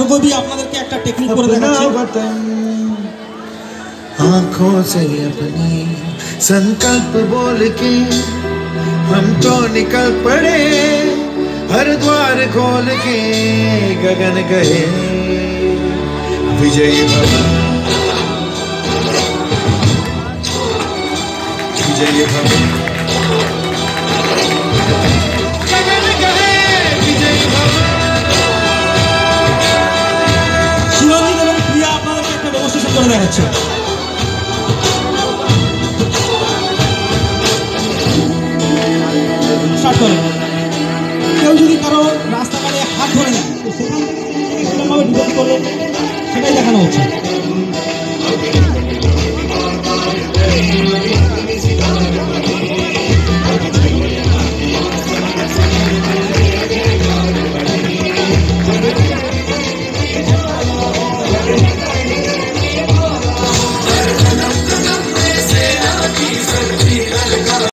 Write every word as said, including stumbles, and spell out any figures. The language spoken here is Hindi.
लोगों भी আপনাদেরকে একটা টেকনিক করে দেখাচ্ছে। आंखों से अपनी संकल्प बोल के हम तो निकल पड़े, हर द्वार खोल के गगन गए विजयी भव, विजयी भव, गगन गए विजयी भव। শিরোজিৎ এবং প্রিয়া আপনাদেরকে একটা ডেমনস্ট্রেশন করে দেখাচ্ছে। স্টার্ট করেন। কেউ যদি কারো রাস্তাঘাটে হাত ধরে নেয় তো সেখান থেকে কিরকমভাবে ডিফেন্স করবে সেটাই দেখানো হচ্ছে।